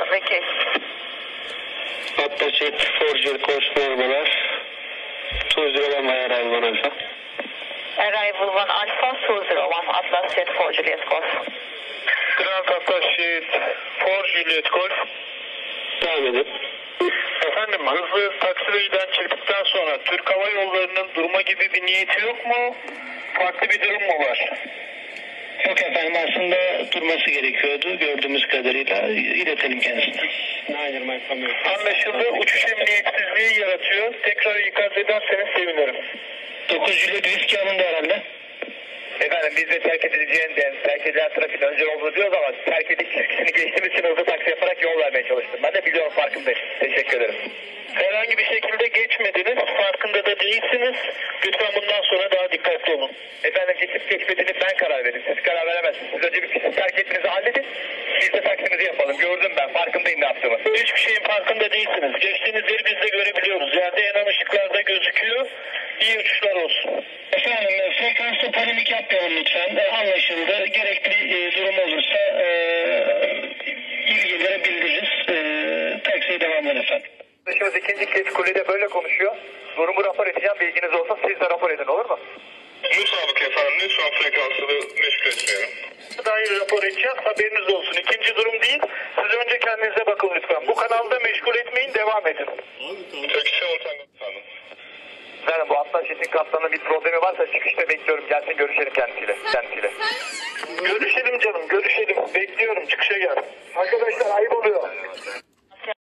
Peki. Atlasit, Forger, Coast merhabalar. Tuzlama Arrival Alfa. Arrival 1 Alpha 201 Atlas Jet 4 Juliet Golf. Grand Atlasit 4 Juliet Golf. Devam edin. Efendim hızlı taksireyden çıktıktan sonra Türk Hava Yolları'nın durma gibi bir niyeti yok mu? Farklı bir durum mu var? Yok efendim, aslında durması gerekiyordu gördüğümüz kadarıyla. İletelim kendisine. Anlaşıldı. Uçuş emniyetsizliği yaratıyor. Tekrar ikaz ederseniz sevinirim. 9 Juliet riski alındı herhalde. Efendim biz de terk edileceğinden, terk edilen trafiğin önce olduğunu diyoruz ama terk edip çizgisini geçtiğimiz için hızlı taksi yaparak yol vermeye çalıştım. Ben de biliyorum, farkındayım. Teşekkür ederim. Herhangi bir şekilde geçmediniz, farkında da değilsiniz. Lütfen bundan sonra daha dikkatli olun. Efendim geçip geçmediğini ben karar veririm. Siz karar veremezsiniz. Siz önce bir pisti terk etmenizi halledin. Biz de taksimizi yapalım. Gördüm ben. Farkındayım ne yaptığımı. Hiçbir şeyin farkında değilsiniz. Geçtiğiniz yeri biz de görebiliyoruz. Yerde yanan ışıklar da gözüküyor. İyi uçuşlar olsun. Efendim frekansta polemik yapmayalım lütfen. Anlaşıldı. Gerekli durum olursa ilgililere bildiririz. Taksiye devam edin efendim. Arkadaşımız ikinci kez kulede böyle konuşuyor. Durumu rapor edeceğim, bilginiz olsa siz de rapor edin, olur mu? Müsabık efendim, lütfen frekansını meşgul etmeyelim. Dair rapor edeceğiz, haberiniz olsun. İkinci durum değil, siz önce kendinize bakın lütfen. Bu kanalda meşgul etmeyin, devam edin. Peki, efendim. Efendim bu Atlaset'in kaptanının bir problemi varsa çıkışta bekliyorum. Gelsin görüşelim kendisiyle. Görüşelim canım, görüşelim. Bekliyorum, çıkışa gel. Arkadaşlar ayıp oluyor.